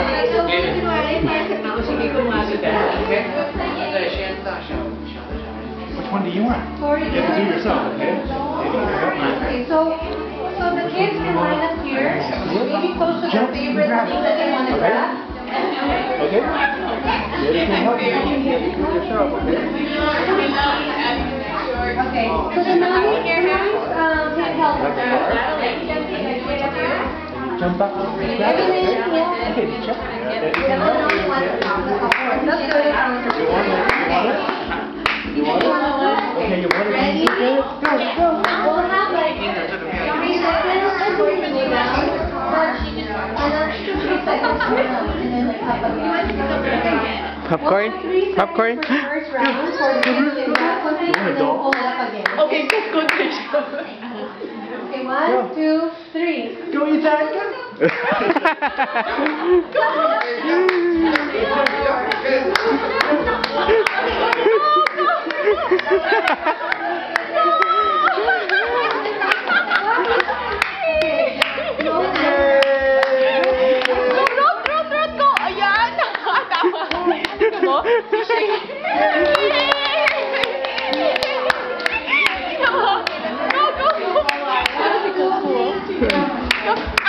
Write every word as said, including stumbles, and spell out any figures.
Which one do you want? You have to do yourself, okay? Okay, so, so the kids can line up here, maybe close to their favorite thing that they want to grab. Okay? You can help you. You have to do yourself, okay? Okay, so the mommy um, can help with that. Jump back. Everything is here. Okay, check. The mommy wants to talk about it. That's good. You want it? You want it? You want it? Okay, you want it? Ready? Go, go. We'll have like three seconds before you go down. And then three seconds more up. And then like up again. Popcorn? We'll have three Popcorn? seconds for the first round for the kids to grab something and then pull it up again. Okay, let's go to the show. Okay, one, two, three. Go eat that. Go, go, go.